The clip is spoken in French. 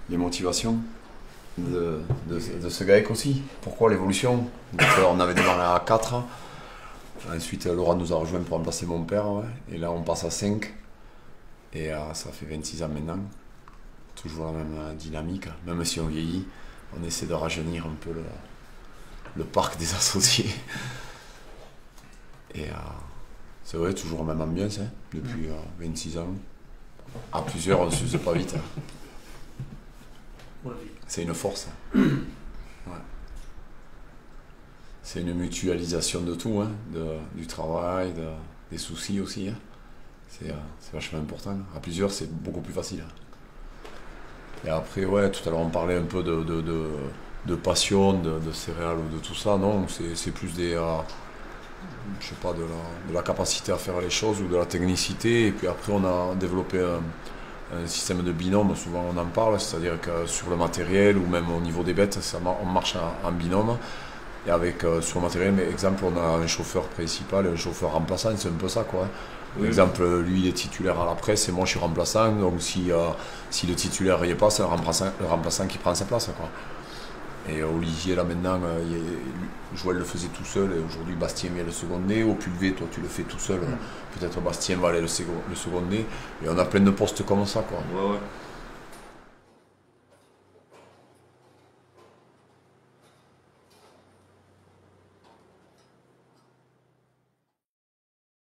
les motivations de ce GAEC aussi. Pourquoi l'évolution? On avait démarré à 4. Ensuite, Laurent nous a rejoint pour remplacer mon père. Ouais. Et là, on passe à 5. Et ça fait 26 ans maintenant. Toujours la même dynamique. Même si on vieillit, on essaie de rajeunir un peu le parc des associés. Et c'est vrai, toujours la même ambiance hein, depuis 26 ans. À plusieurs, on ne s'use pas vite. C'est une force. Ouais. C'est une mutualisation de tout, hein, du travail, des soucis aussi. Hein. C'est vachement important. À plusieurs, c'est beaucoup plus facile. Et après, ouais, tout à l'heure, on parlait un peu de passion, de céréales ou de tout ça. Non, c'est plus je sais pas, de la capacité à faire les choses ou de la technicité. Et puis après, on a développé un système de binôme, souvent on en parle, c'est-à-dire que sur le matériel ou même au niveau des bêtes, on marche en binôme. Et sur le matériel, mais exemple, on a un chauffeur principal et un chauffeur remplaçant, c'est un peu ça quoi. Oui. Exemple, lui il est titulaire à la presse et moi je suis remplaçant, donc si le titulaire n'y est pas, c'est le remplaçant qui prend sa place quoi. Et Olivier là maintenant, Joël le faisait tout seul et aujourd'hui Bastien vient le seconder. Au Pulvé, toi tu le fais tout seul, peut-être Bastien va aller le seconder. Et on a plein de postes comme ça quoi. Ouais.